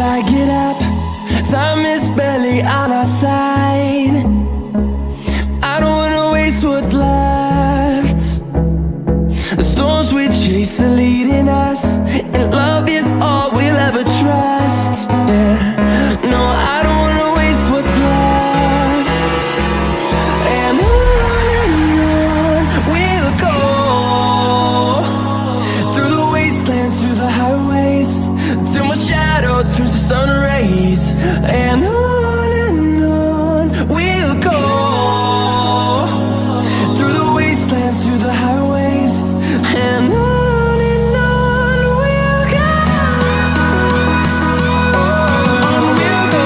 I get up. Time is barely on our side. I don't wanna waste what's left. The storms we chase are leading us, and love is all we'll ever trust. Yeah, no, I don't wanna waste what's left. And on we'll go, through the wastelands, through the highways, till my shadow turns to sun rays. And on we'll go, through the wastelands, through the highways, and on we'll go. On we'll go.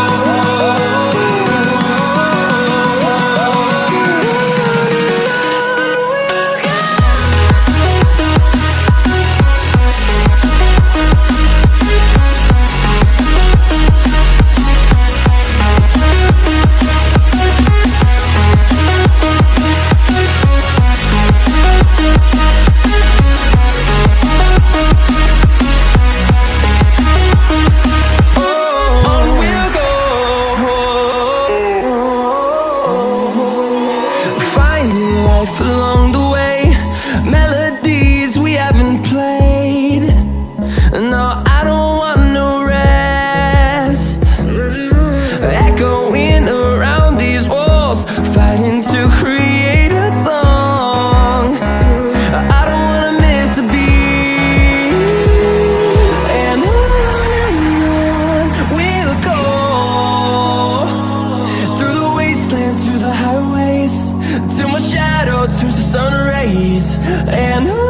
Along the way, melodies we haven't played. No, I don't want no rest. Echoing around these walls, fighting to create a song. I don't wanna miss a beat. And on we'll go, through the wastelands, through the highways, till my shadow turns to sun rays. And